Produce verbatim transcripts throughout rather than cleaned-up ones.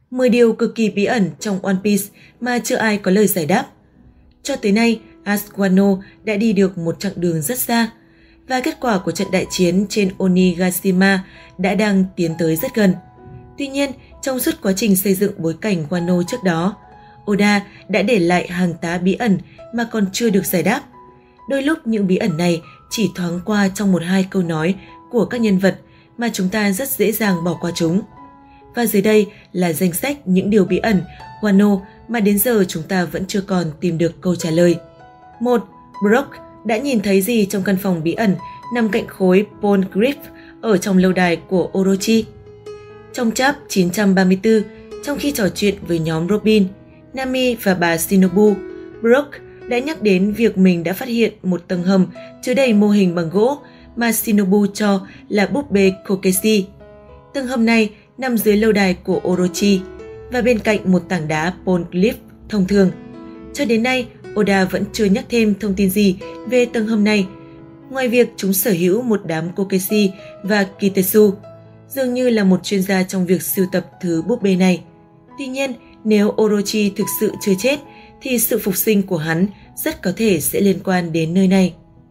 mười điều cực kỳ bí ẩn trong One Piece mà chưa ai có lời giải đáp. Cho tới nay, Ace Wano đã đi được một chặng đường rất xa, và kết quả của trận đại chiến trên Onigashima đã đang tiến tới rất gần. Tuy nhiên, trong suốt quá trình xây dựng bối cảnh Wano trước đó, Oda đã để lại hàng tá bí ẩn mà còn chưa được giải đáp. Đôi lúc những bí ẩn này chỉ thoáng qua trong một hai câu nói của các nhân vật mà chúng ta rất dễ dàng bỏ qua chúng. Và dưới đây là danh sách những điều bí ẩn Wano mà đến giờ chúng ta vẫn chưa còn tìm được câu trả lời. một. Brook đã nhìn thấy gì trong căn phòng bí ẩn nằm cạnh khối Poneglyph ở trong lâu đài của Orochi? Trong chap chín trăm ba mươi tư, trong khi trò chuyện với nhóm Robin, Nami và bà Shinobu, Brook đã nhắc đến việc mình đã phát hiện một tầng hầm chứa đầy mô hình bằng gỗ mà Shinobu cho là búp bê Kokeshi. Tầng hầm này nằm dưới lâu đài của Orochi và bên cạnh một tảng đá Poneglyph thông thường. Cho đến nay, Oda vẫn chưa nhắc thêm thông tin gì về tầng hầm này, ngoài việc chúng sở hữu một đám Kokeshi và Kitetsu, dường như là một chuyên gia trong việc sưu tập thứ búp bê này. Tuy nhiên, nếu Orochi thực sự chưa chết, thì sự phục sinh của hắn rất có thể sẽ liên quan đến nơi này.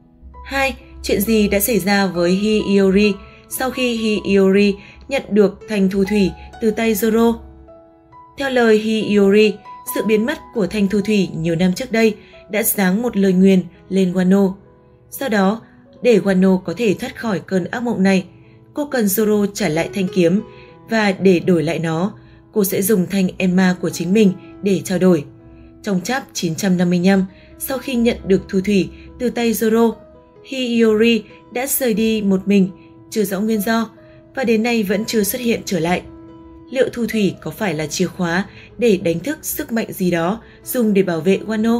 hai. Chuyện gì đã xảy ra với Hiyori sau khi Hiyori nhận được thanh thu thủy từ tay Zoro? Theo lời Hiyori, sự biến mất của thanh thu thủy nhiều năm trước đây đã giáng một lời nguyền lên Wano. Sau đó, để Wano có thể thoát khỏi cơn ác mộng này, cô cần Zoro trả lại thanh kiếm, và để đổi lại nó, cô sẽ dùng thanh Enma của chính mình để trao đổi. Trong chap chín trăm năm mươi lăm, sau khi nhận được thu thủy từ tay Zoro, Hiyori đã rời đi một mình, chưa rõ nguyên do, và đến nay vẫn chưa xuất hiện trở lại. Liệu thu thủy có phải là chìa khóa để đánh thức sức mạnh gì đó dùng để bảo vệ Wano?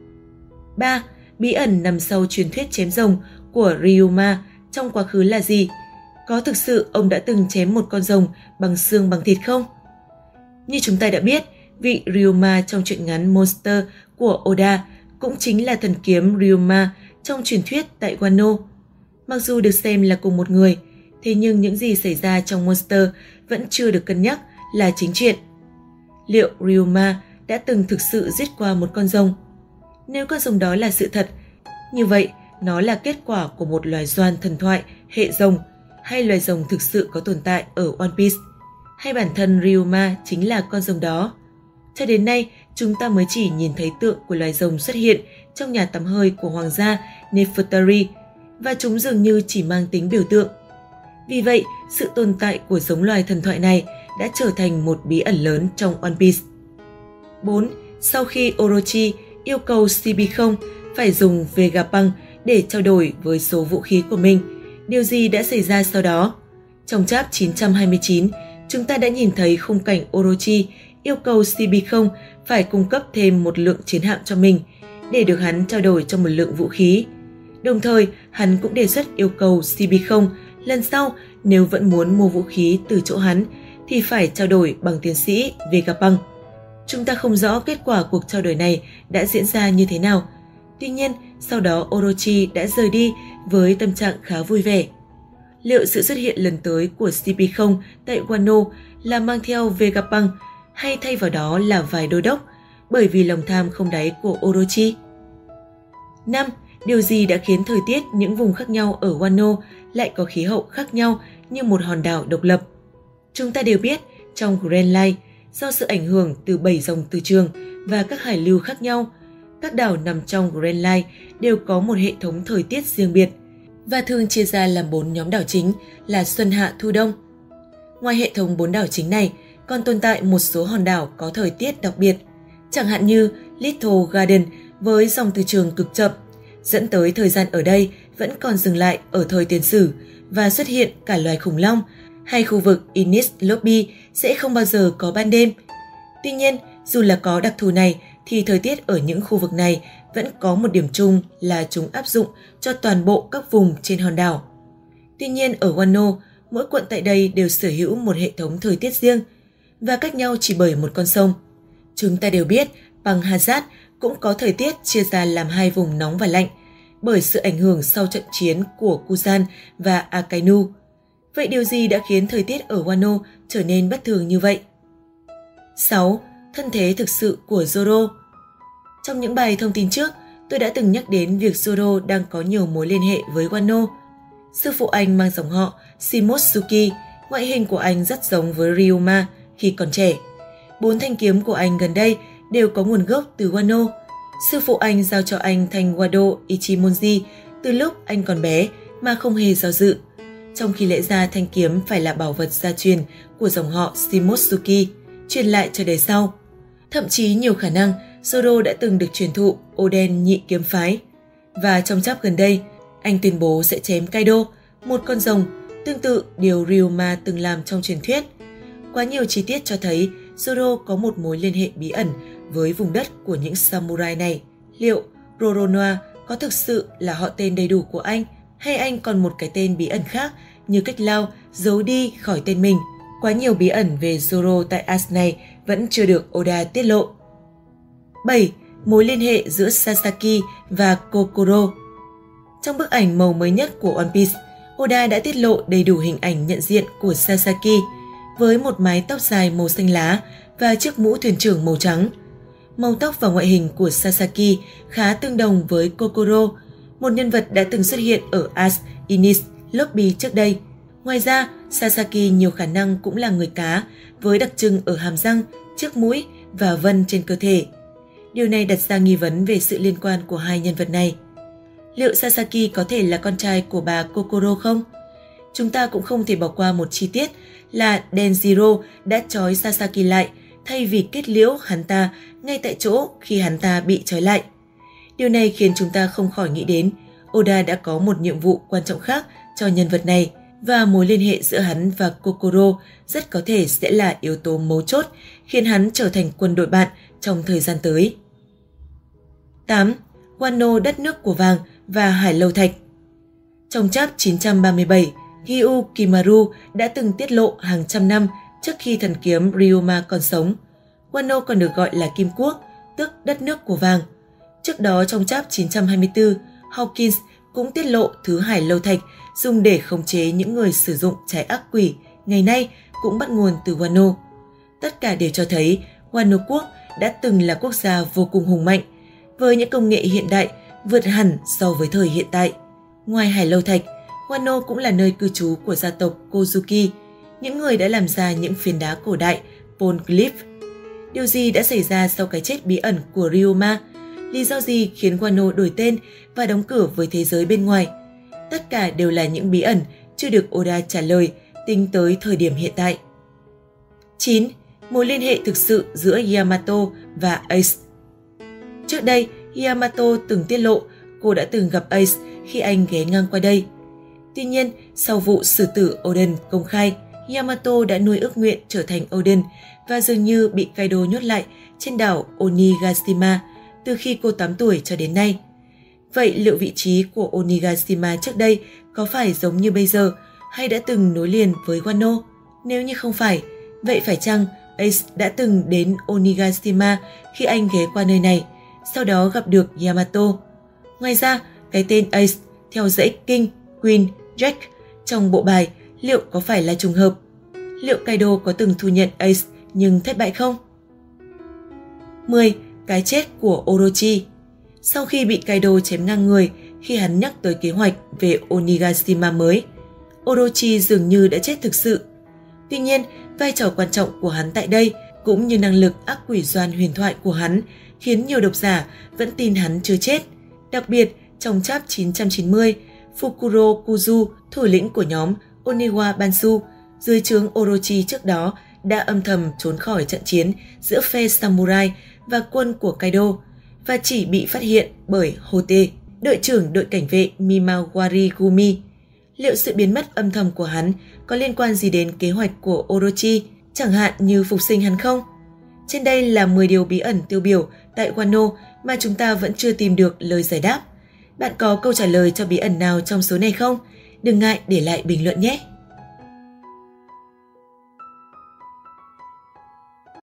ba. Bí ẩn nằm sau truyền thuyết chém rồng của Ryuma trong quá khứ là gì? Có thực sự ông đã từng chém một con rồng bằng xương bằng thịt không? Như chúng ta đã biết, vị Ryuma trong truyện ngắn Monster của Oda cũng chính là thần kiếm Ryuma trong truyền thuyết tại Wano. Mặc dù được xem là cùng một người, thế nhưng những gì xảy ra trong Monster vẫn chưa được cân nhắc là chính chuyện. Liệu Ryuma đã từng thực sự giết qua một con rồng? Nếu con rồng đó là sự thật, như vậy nó là kết quả của một loài doan thần thoại hệ rồng, hay loài rồng thực sự có tồn tại ở One Piece, hay bản thân Ryuma chính là con rồng đó? Cho đến nay, chúng ta mới chỉ nhìn thấy tượng của loài rồng xuất hiện trong nhà tắm hơi của hoàng gia Nefertari, và chúng dường như chỉ mang tính biểu tượng. Vì vậy, sự tồn tại của giống loài thần thoại này đã trở thành một bí ẩn lớn trong One Piece. bốn. Sau khi Orochi yêu cầu xê bê không phải dùng Vegapunk để trao đổi với số vũ khí của mình, điều gì đã xảy ra sau đó? Trong chap chín trăm hai mươi chín, chúng ta đã nhìn thấy khung cảnh Orochi yêu cầu xê bê không phải cung cấp thêm một lượng chiến hạm cho mình để được hắn trao đổi cho một lượng vũ khí. Đồng thời, hắn cũng đề xuất yêu cầu xê bê không lần sau nếu vẫn muốn mua vũ khí từ chỗ hắn thì phải trao đổi bằng tiến sĩ Vegapunk. Chúng ta không rõ kết quả cuộc trao đổi này đã diễn ra như thế nào. Tuy nhiên, sau đó Orochi đã rời đi với tâm trạng khá vui vẻ. Liệu sự xuất hiện lần tới của xê bê không tại Wano là mang theo Vegapunk, hay thay vào đó là vài đô đốc, bởi vì lòng tham không đáy của Orochi? năm. Điều gì đã khiến thời tiết những vùng khác nhau ở Wano lại có khí hậu khác nhau như một hòn đảo độc lập? Chúng ta đều biết, trong Grand Line, do sự ảnh hưởng từ bảy dòng từ trường và các hải lưu khác nhau, các đảo nằm trong Grand Line đều có một hệ thống thời tiết riêng biệt, và thường chia ra làm bốn nhóm đảo chính là Xuân Hạ Thu Đông. Ngoài hệ thống bốn đảo chính này, còn tồn tại một số hòn đảo có thời tiết đặc biệt, chẳng hạn như Little Garden với dòng từ trường cực chậm, dẫn tới thời gian ở đây vẫn còn dừng lại ở thời tiền sử và xuất hiện cả loài khủng long, hay khu vực Enies Lobby sẽ không bao giờ có ban đêm. Tuy nhiên, dù là có đặc thù này thì thời tiết ở những khu vực này vẫn có một điểm chung là chúng áp dụng cho toàn bộ các vùng trên hòn đảo. Tuy nhiên ở Wano, mỗi quận tại đây đều sở hữu một hệ thống thời tiết riêng và cách nhau chỉ bởi một con sông. Chúng ta đều biết Bang Hazard cũng có thời tiết chia ra làm hai vùng nóng và lạnh bởi sự ảnh hưởng sau trận chiến của Kusan và Akainu. Vậy điều gì đã khiến thời tiết ở Wano trở nên bất thường như vậy? sáu. Thân thế thực sự của Zoro. Trong những bài thông tin trước, tôi đã từng nhắc đến việc Zoro đang có nhiều mối liên hệ với Wano. Sư phụ anh mang dòng họ Shimotsuki, ngoại hình của anh rất giống với Ryuma khi còn trẻ. Bốn thanh kiếm của anh gần đây đều có nguồn gốc từ Wano. Sư phụ anh giao cho anh thanh Wado Ichimonji từ lúc anh còn bé mà không hề do dự, trong khi lẽ ra thanh kiếm phải là bảo vật gia truyền của dòng họ Shimotsuki, truyền lại cho đời sau. Thậm chí nhiều khả năng Zoro đã từng được truyền thụ Oden nhị kiếm phái. Và trong chap gần đây, anh tuyên bố sẽ chém Kaido, một con rồng, tương tự điều Ryuma từng làm trong truyền thuyết. Quá nhiều chi tiết cho thấy Zoro có một mối liên hệ bí ẩn với vùng đất của những samurai này. Liệu Roronoa có thực sự là họ tên đầy đủ của anh, hay anh còn một cái tên bí ẩn khác như cách Lao giấu đi khỏi tên mình? Quá nhiều bí ẩn về Zoro tại arc này vẫn chưa được Oda tiết lộ. bảy. Mối liên hệ giữa Sasaki và Kokoro. Trong bức ảnh màu mới nhất của One Piece, Oda đã tiết lộ đầy đủ hình ảnh nhận diện của Sasaki với một mái tóc dài màu xanh lá và chiếc mũ thuyền trưởng màu trắng. Màu tóc và ngoại hình của Sasaki khá tương đồng với Kokoro, một nhân vật đã từng xuất hiện ở arc Enies Lobby trước đây. Ngoài ra, Sasaki nhiều khả năng cũng là người cá với đặc trưng ở hàm răng, chiếc mũi và vân trên cơ thể. Điều này đặt ra nghi vấn về sự liên quan của hai nhân vật này. Liệu Sasaki có thể là con trai của bà Kokoro không? Chúng ta cũng không thể bỏ qua một chi tiết là Denjiro đã trói Sasaki lại thay vì kết liễu hắn ta ngay tại chỗ khi hắn ta bị trói lại. Điều này khiến chúng ta không khỏi nghĩ đến Oda đã có một nhiệm vụ quan trọng khác cho nhân vật này, và mối liên hệ giữa hắn và Kokoro rất có thể sẽ là yếu tố mấu chốt khiến hắn trở thành quân đội bạn trong thời gian tới. tám. Wano đất nước của vàng và Hải Lâu Thạch. Trong chap chín trăm ba mươi bảy, Gyu Kimaru đã từng tiết lộ hàng trăm năm trước khi thần kiếm Ryuma còn sống, Wano còn được gọi là Kim Quốc, tức đất nước của vàng. Trước đó trong chap chín trăm hai mươi tư, Hawkins cũng tiết lộ thứ Hải Lâu Thạch dùng để khống chế những người sử dụng trái ác quỷ ngày nay cũng bắt nguồn từ Wano. Tất cả đều cho thấy Wano quốc đã từng là quốc gia vô cùng hùng mạnh, với những công nghệ hiện đại vượt hẳn so với thời hiện tại. Ngoài Hải Lâu Thạch, Wano cũng là nơi cư trú của gia tộc Kozuki, những người đã làm ra những phiến đá cổ đại Poneglyph. Điều gì đã xảy ra sau cái chết bí ẩn của Ryuma? Lý do gì khiến Wano đổi tên và đóng cửa với thế giới bên ngoài? Tất cả đều là những bí ẩn chưa được Oda trả lời tính tới thời điểm hiện tại. chín. Mối liên hệ thực sự giữa Yamato và Ace. Trước đây, Yamato từng tiết lộ cô đã từng gặp Ace khi anh ghé ngang qua đây. Tuy nhiên, sau vụ xử tử Oden công khai, Yamato đã nuôi ước nguyện trở thành Oden và dường như bị Kaido nhốt lại trên đảo Onigashima từ khi cô tám tuổi cho đến nay. Vậy liệu vị trí của Onigashima trước đây có phải giống như bây giờ hay đã từng nối liền với Wano? Nếu như không phải, vậy phải chăng Ace đã từng đến Onigashima khi anh ghé qua nơi này, sau đó gặp được Yamato? Ngoài ra, cái tên Ace theo dãy King, Queen, Jack trong bộ bài liệu có phải là trùng hợp? Liệu Kaido có từng thu nhận Ace nhưng thất bại không? mười. Cái chết của Orochi. Sau khi bị Kaido chém ngang người khi hắn nhắc tới kế hoạch về Onigashima mới, Orochi dường như đã chết thực sự. Tuy nhiên, vai trò quan trọng của hắn tại đây cũng như năng lực ác quỷ doan huyền thoại của hắn khiến nhiều độc giả vẫn tin hắn chưa chết. Đặc biệt, trong chap chín trăm chín mươi, Fukuro Kuzu, thủ lĩnh của nhóm Oniwa Bansu, dưới trướng Orochi trước đó đã âm thầm trốn khỏi trận chiến giữa phe samurai và quân của Kaido và chỉ bị phát hiện bởi Hote, đội trưởng đội cảnh vệ Mimawari Gumi. Liệu sự biến mất âm thầm của hắn có liên quan gì đến kế hoạch của Orochi, chẳng hạn như phục sinh hắn không? Trên đây là mười điều bí ẩn tiêu biểu tại Wano mà chúng ta vẫn chưa tìm được lời giải đáp. Bạn có câu trả lời cho bí ẩn nào trong số này không? Đừng ngại để lại bình luận nhé!